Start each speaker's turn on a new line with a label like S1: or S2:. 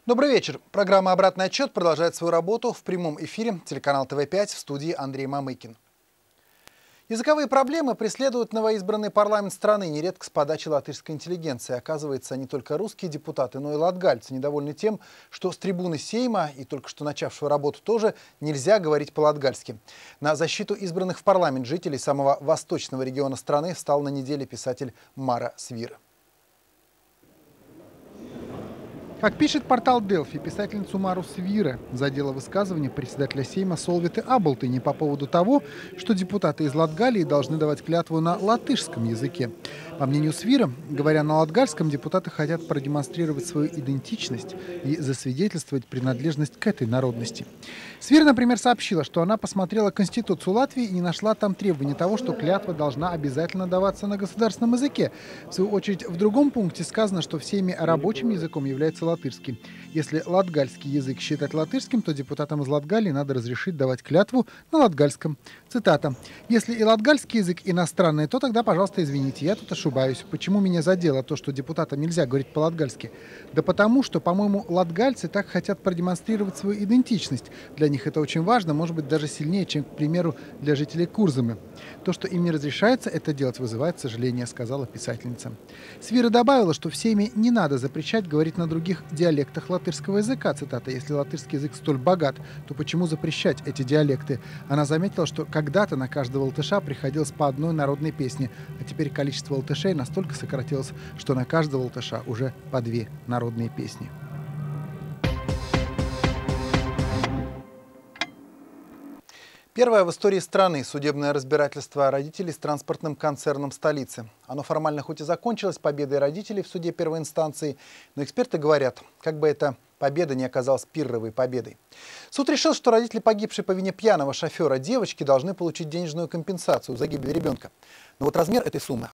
S1: Добрый вечер. Программа «Обратный отчет» продолжает свою работу в прямом эфире. Телеканал ТВ5 в студии Андрей Мамыкин. Языковые проблемы преследуют новоизбранный парламент страны, нередко с подачи латышской интеллигенции. Оказывается, не только русские депутаты, но и латгальцы недовольны тем, что с трибуны Сейма и только что начавшего работу тоже нельзя говорить по-латгальски. На защиту избранных в парламент жителей самого восточного региона страны встал на неделе писатель Мара Свира.
S2: Как пишет портал Делфи, писательницу Мару Свира задело высказывание председателя Сейма Солвиты Аболтыни по поводу того, что депутаты из Латгалии должны давать клятву на латышском языке. По мнению Свира, говоря на латгальском, депутаты хотят продемонстрировать свою идентичность и засвидетельствовать принадлежность к этой народности. Свира, например, сообщила, что она посмотрела Конституцию Латвии и не нашла там требования того, что клятва должна обязательно даваться на государственном языке. В свою очередь, в другом пункте сказано, что в Сейме рабочим языком является латышский. Если латгальский язык считать латышским, то депутатам из Латгалии надо разрешить давать клятву на латгальском. Цитата. «Если и латгальский язык иностранный, то тогда, пожалуйста, извините, я тут ошибаюсь. Почему меня задело то, что депутатам нельзя говорить по-латгальски? Да потому, что, по-моему, латгальцы так хотят продемонстрировать свою идентичность. Для них это очень важно, может быть, даже сильнее, чем, к примеру, для жителей Курзамы. То, что им не разрешается это делать, вызывает сожаление», — сказала писательница. Свира добавила, что в Сейме не надо запрещать говорить на других диалектах латышского языка. Цитата. «Если латышский язык столь богат, то почему запрещать эти диалекты?» Она заметила, что когда-то на каждого латыша приходилось по одной народной песне, а теперь количество латышей настолько сократилось, что на каждого латыша уже по 2 народные песни.
S1: Первое в истории страны судебное разбирательство родителей с транспортным концерном столицы. Оно формально хоть и закончилось победой родителей в суде первой инстанции, но эксперты говорят, как бы эта победа не оказалась пирровой победой. Суд решил, что родители погибшей по вине пьяного шофера девочки должны получить денежную компенсацию за гибель ребенка. Но вот размер этой суммы